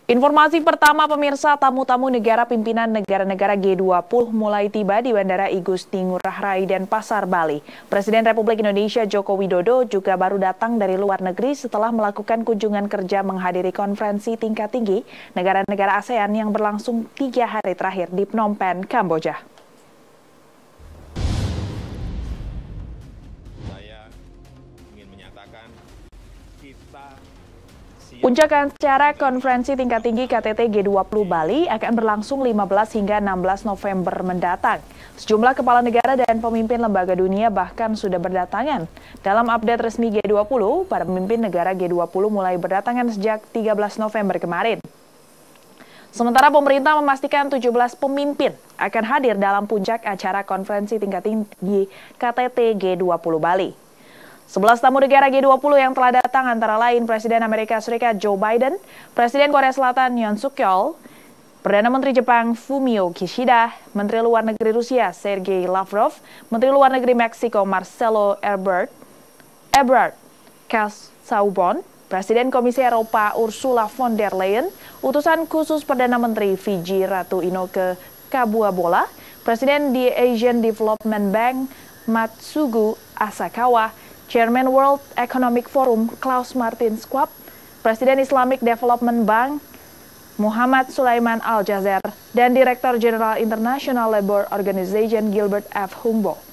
Informasi pertama pemirsa, tamu-tamu negara pimpinan negara-negara G20 mulai tiba di Bandara Igusti Ngurah Rai dan Pasar Bali. Presiden Republik Indonesia Joko Widodo juga baru datang dari luar negeri setelah melakukan kunjungan kerja menghadiri konferensi tingkat tinggi negara-negara ASEAN yang berlangsung 3 hari terakhir di Phnom Penh, Kamboja. Saya ingin menyatakan Puncak acara konferensi tingkat tinggi KTT G20 Bali akan berlangsung 15 hingga 16 November mendatang. Sejumlah kepala negara dan pemimpin lembaga dunia bahkan sudah berdatangan. Dalam update resmi G20, para pemimpin negara G20 mulai berdatangan sejak 13 November kemarin. Sementara pemerintah memastikan 17 pemimpin akan hadir dalam puncak acara konferensi tingkat tinggi KTT G20 Bali. 11 tamu negara G20 yang telah datang antara lain Presiden Amerika Serikat Joe Biden, Presiden Korea Selatan Yoon Suk Yeol, Perdana Menteri Jepang Fumio Kishida, Menteri Luar Negeri Rusia Sergei Lavrov, Menteri Luar Negeri Meksiko Marcelo Ebrard Casaubon, Presiden Komisi Eropa Ursula von der Leyen, Utusan Khusus Perdana Menteri Fiji Ratu Inoke Kabuabola, Presiden di Asian Development Bank Matsugu Asakawa, Chairman World Economic Forum Klaus Martin Schwab, Presiden Islamic Development Bank Muhammad Sulaiman Al-Jazer, dan Direktur Jenderal International Labour Organization Gilbert F. Humboldt.